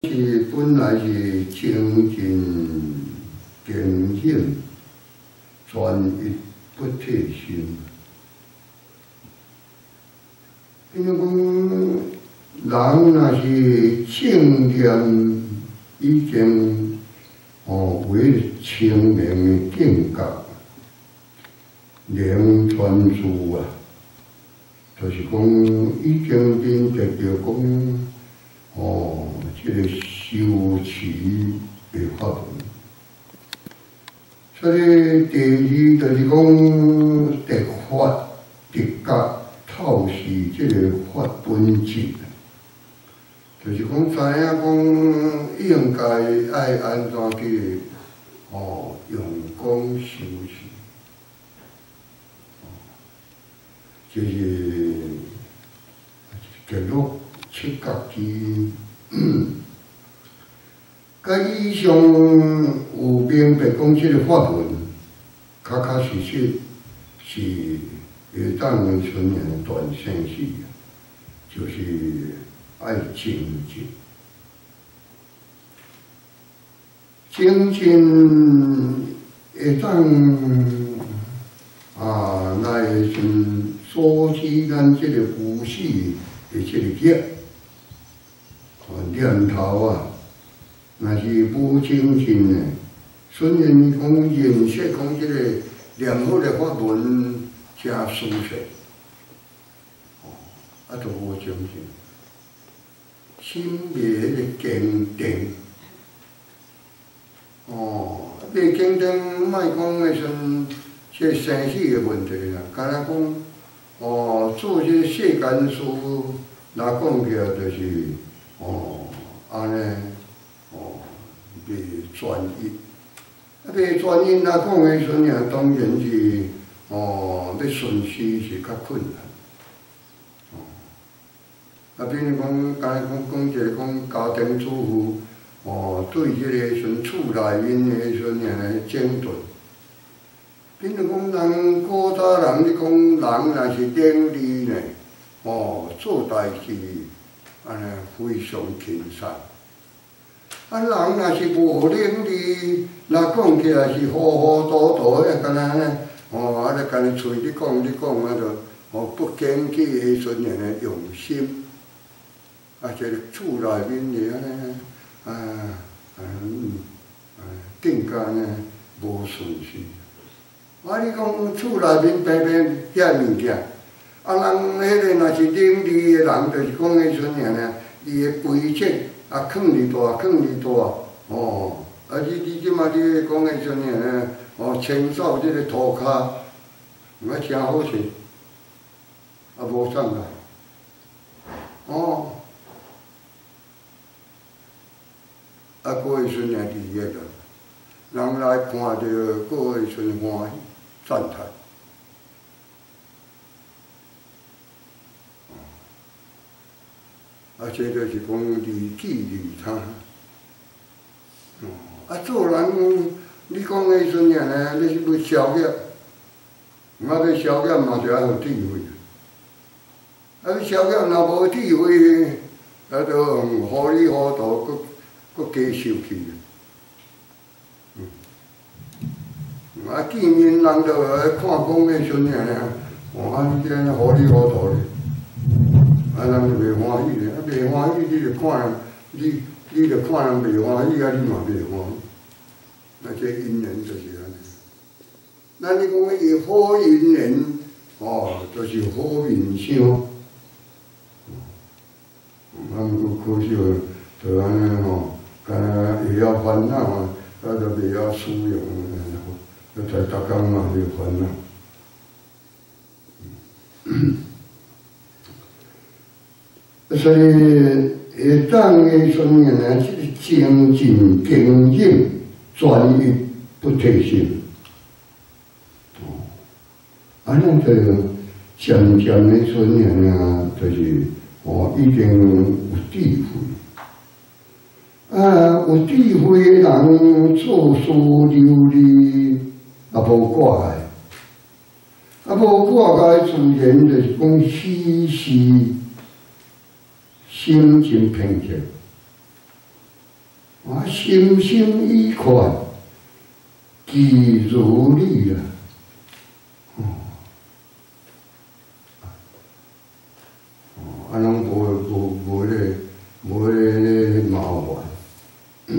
是本来是清净净性，全一不退心。因为讲人若是正念已经为清明的境界，能传输啊，就是讲已经变得着讲这个修持的法门。所以第二就是讲得法得觉透视这个法本质，就是讲知影讲应该爱安怎去用功修持，就是结入七觉之。甲以上有明白讲，即个法门，确确实实是会当让纯人断生死，就是爱精进。精进会当来阻止咱即个浮死的即个业念头啊。若是无精进的，虽然讲认识讲即个良好的法门真殊胜，都无精进，心袂迄个坚定，袂坚定，莫讲迄阵即个生死的问题啦，干那讲做即个世间事，若讲起来就是安尼。袂专一，袂专一，若讲的时阵啊，当然是要顺势是较困难。比如讲，讲一个讲家庭主妇，对即个时阵厝内面的时阵啊，整顿。比如讲，人古早人咧讲，人若是伶俐呢，做代志安尼非常轻松。人若是无伶俐，若讲起来是糊糊涂涂，敢若安尼，咧干咧嘴咧讲，不坚记的时阵安尼用心，这个厝内面的安尼，更加呢无顺序。你讲厝内面平平遐物件，人迄个若是伶俐的人，就是讲迄时阵安尼，伊的规则。囥哩大，你即马你讲的时阵呢，清扫即个涂骹，真好势，无啥啦，过迄时阵呢，伫个人来看着，过迄时阵欢喜赞叹。这就是讲利己利他。做人你讲的时阵呢，你是要消业，要消业嘛就要有智慧。你消业若无智慧，就糊里糊涂，搁加受气。见面人就看讲的时阵呢，你这糊里糊涂的。人就袂欢喜咧，袂欢喜，你就看人，你就看人袂欢喜，你嘛袂欢喜。这因缘就是安尼。咱你讲伊好因缘，就是好面相。毋过可惜就安尼干会晓烦恼啊，就袂晓使用，在逐工嘛就烦恼。所以会当的时阵呢，即个精进精进，专一不退心。安尼就渐渐的时阵呢，就是已经有智慧。有智慧的人做事流利，无挂碍。无挂碍，自然就是讲时时。心情平静， 心生愉快，既如你啊！拢无咧麻烦，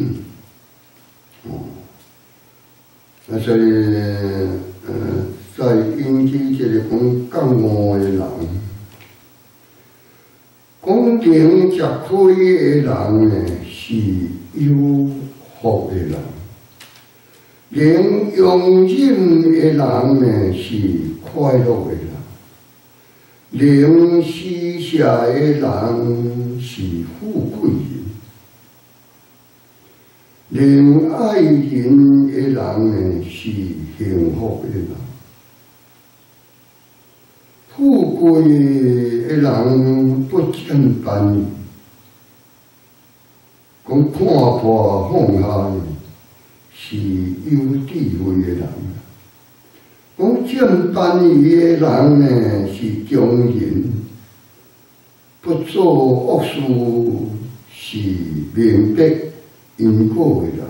所以在引起这个讲悟的人，讲经吃亏的人呢是有福的人，连用忍的人呢是快乐的人。能施舍的人是富贵人，能爱人的人呢是幸福的人。富贵的人不简单，讲看破放下是有智慧的人。讲正办义的人呢，是忠人；不做恶事是明白因果的人。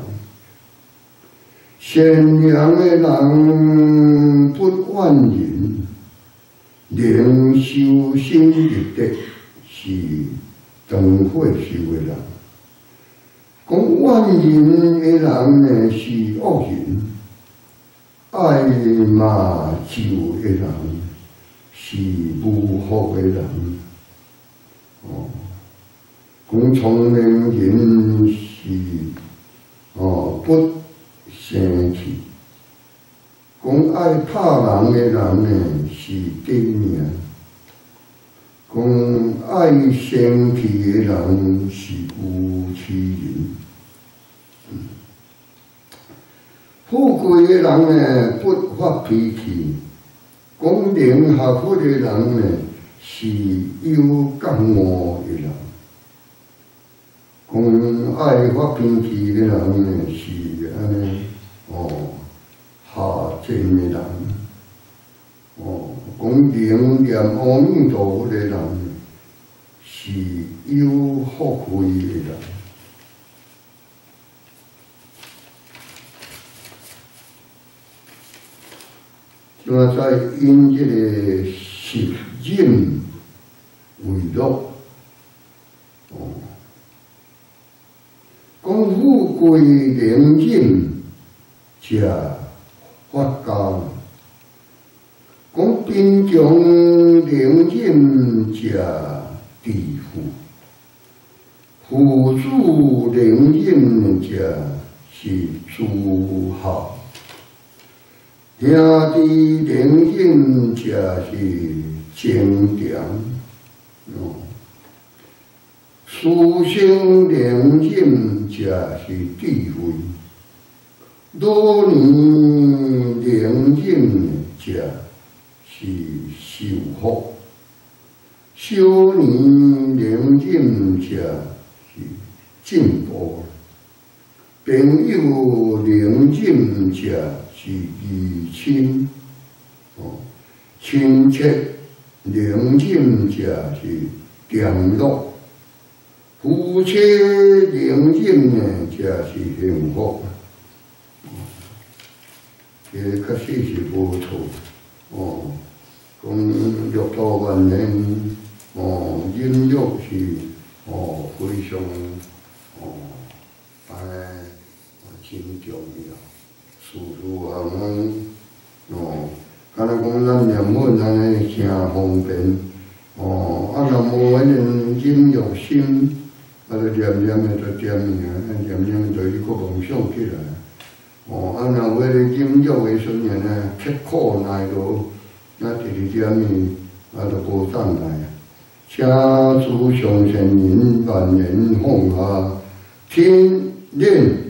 善良的人不怨人，能修身立德是长慧修的人。讲怨人的人呢，是恶人。爱骂咒的人是无福的人，讲聪明人是不生气，讲爱拍人的人呢是短命，讲爱生气的人是有气人。富贵的人呢，不发脾气；讲能合福的人呢，是有觉悟的人；讲爱发脾气的人呢，是安尼下贱的人；讲能念阿弥陀佛的人，是有福慧的人。就在因这个食忍为乐，讲富贵能忍，吃发家；讲贫穷能忍，吃致富；富主能忍，吃是诸孝。兄弟能忍，才是正常；师生能忍，才是智慧；老年能忍，才是寿福；少年能忍，才是进步；朋友能忍，才是义亲，亲戚能忍才是甜乐，夫妻能忍呢才是幸福。确实是无错，讲六道万人，忍辱是非常真重要。事敢若讲咱念佛安尼诚方便，若无迄种忍辱心，就念念的就点尔，念念就伊个妄想起来。若有迄个忍辱的时阵呢，刻苦耐劳，那第二点就无当来。请诸上善人万言放下，天念。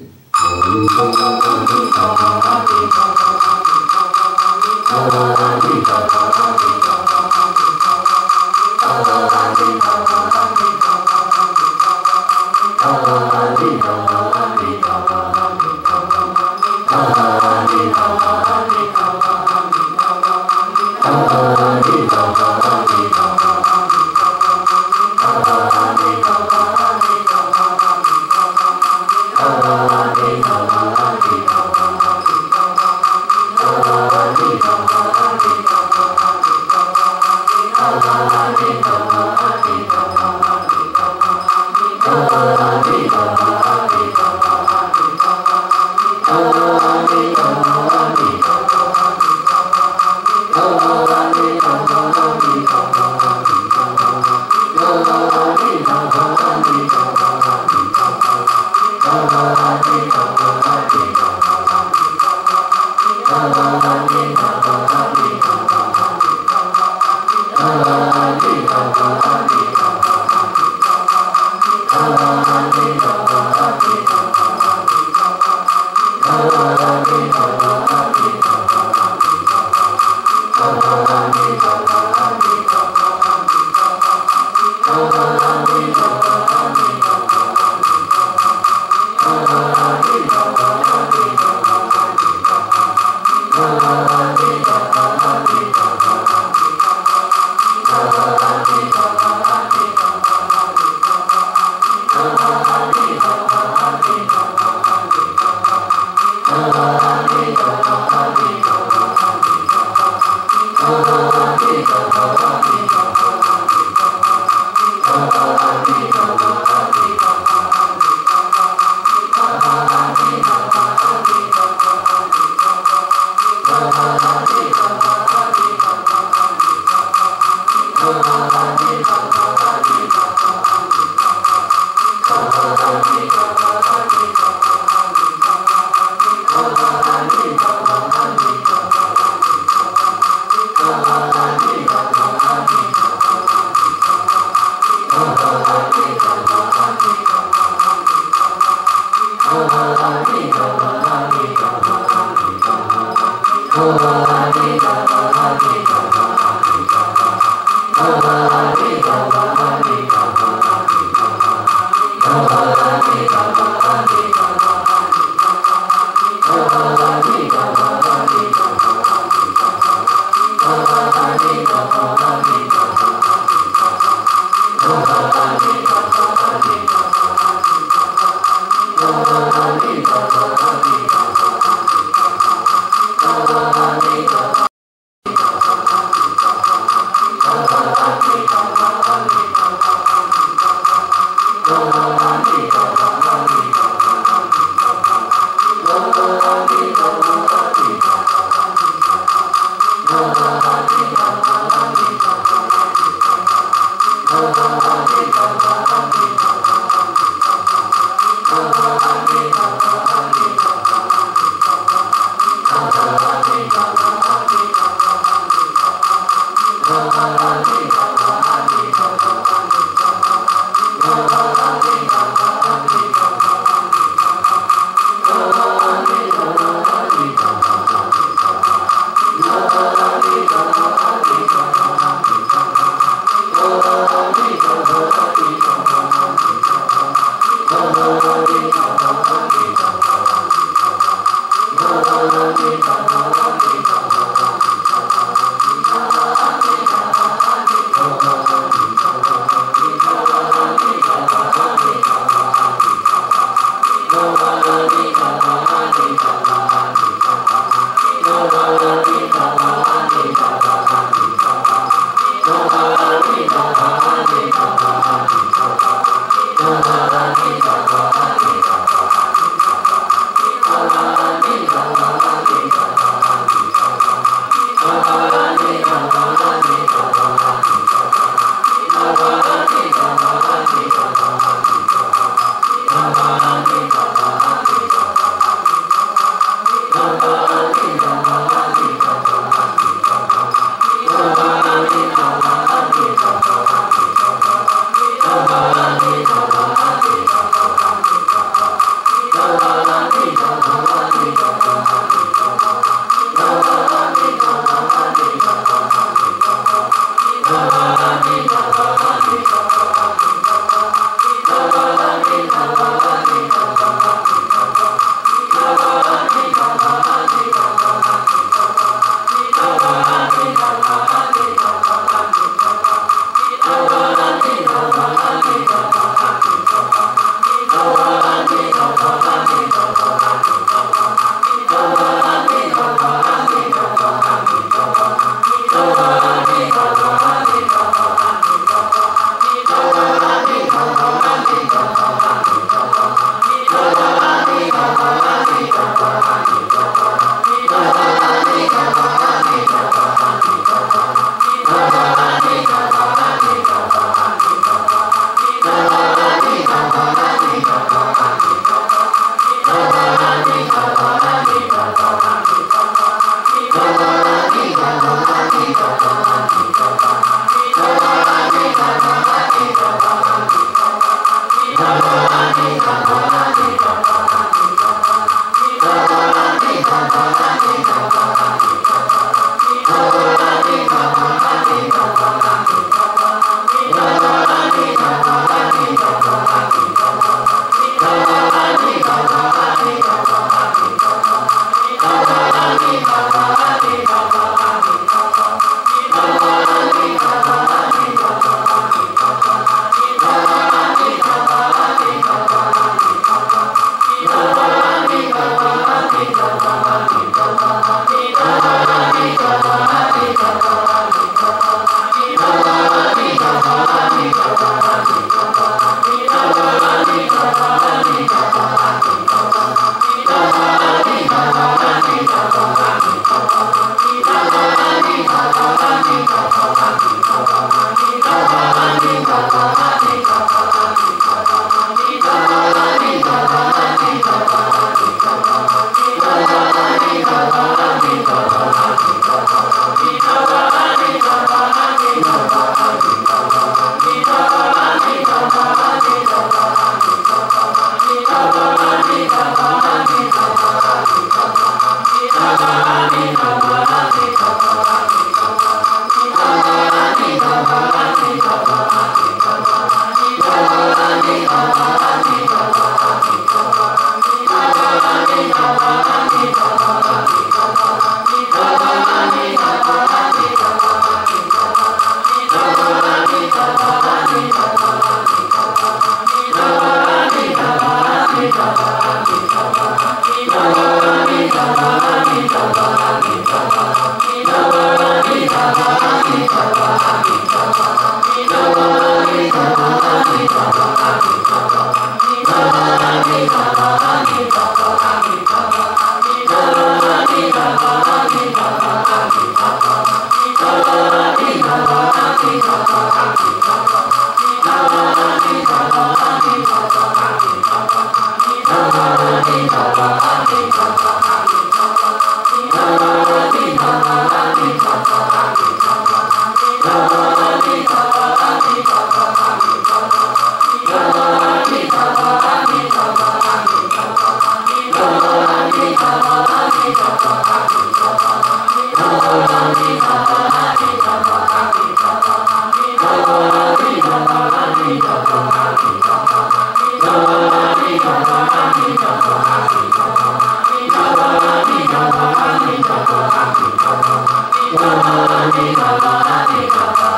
阿弥陀佛，阿弥陀佛。